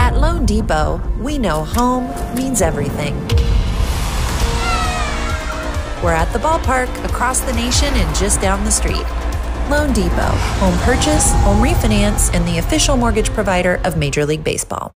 At loanDepot, we know home means everything. We're at the ballpark, across the nation, and just down the street. loanDepot, home purchase, home refinance, and the official mortgage provider of Major League Baseball.